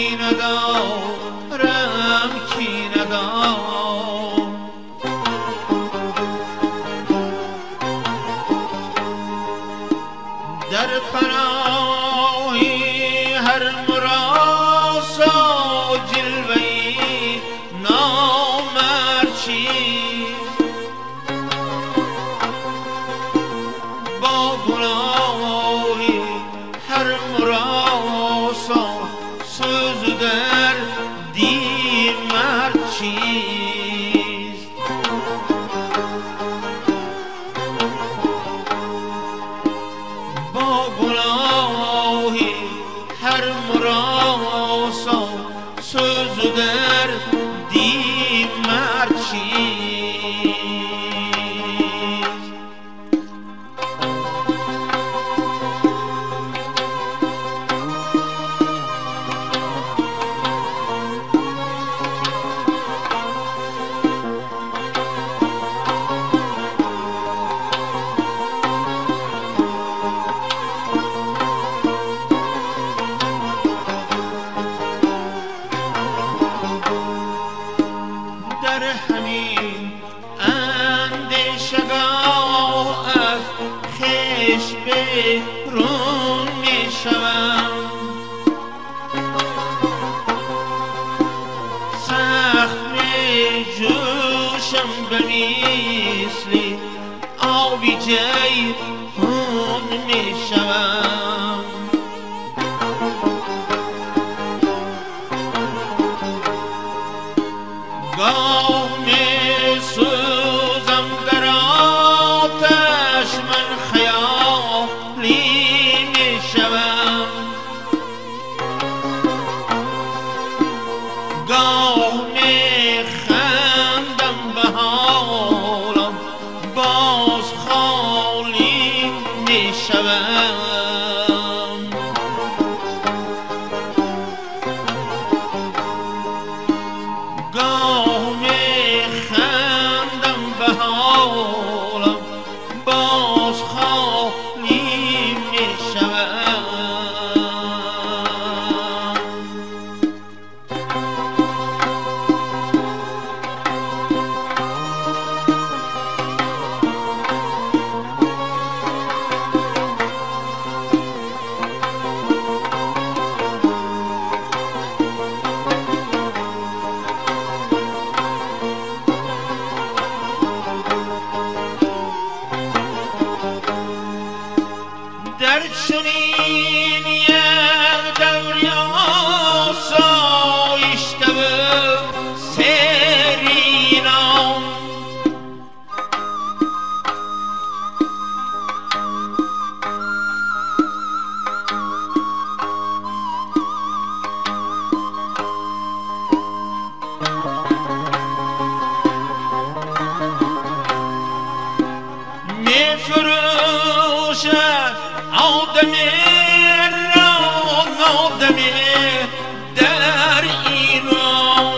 کی ندارم کی ندارم. در پناهی هر مراسا جلوه‌ای نامرد چیست، با گناهی هر مراسا سوز در دی مرد چیست. با گناهی هر مراسا سوز در دی مرد چیست. در همین اندیشگاه از خویش بیرون میشوم، سخت میجوشم به مثل آبی جیحون میشوم. گاه می سوزم در آتش من خیالی می شوم، گاه می خندم به حالم باز خالی می شوم. گاه می خندم به حالم باز خالی می شوم. در چنین یک دوری آسایشته و سرینم، می فروشد آدمی را آدمی در ایران.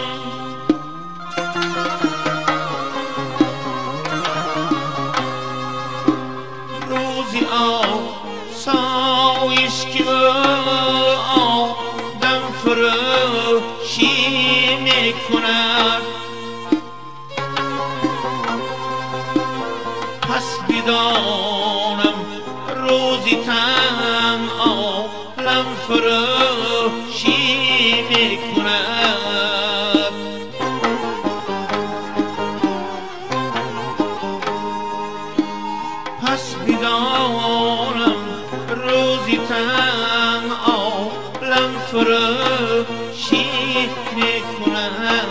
روزی آسایش که آدم فروشی می کند، پس بدانم روزی تن عالم فروشی می کند. پس بدانم روزی تن عالم فروشی می کند.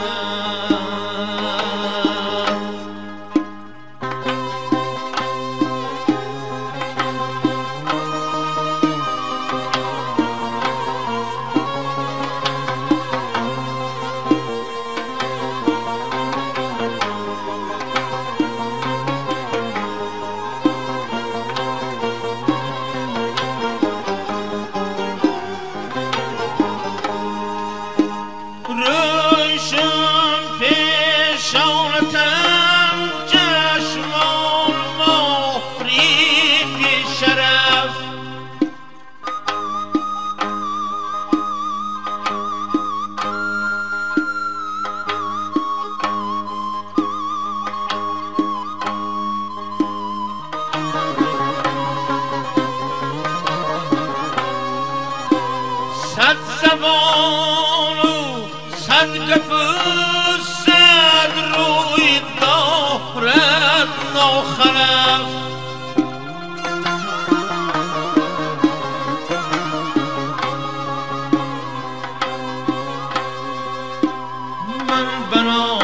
من بنا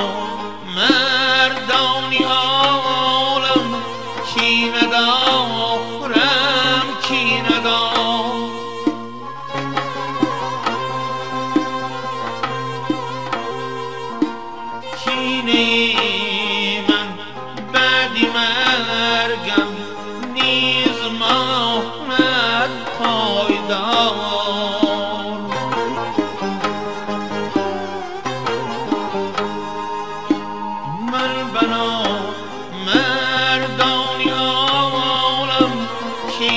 مردانی عالم کی ندارم کی ندارم کینه من بعدی مرگم نیز ماند پایدار من بنا مردانی عالم کی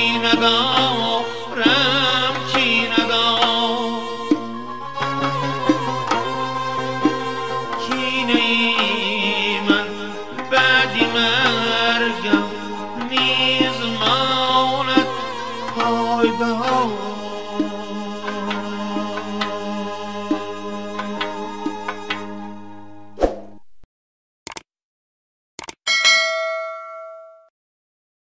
ندارم کی ندارم کینه من بعدی مرگم نیز ماند پایدار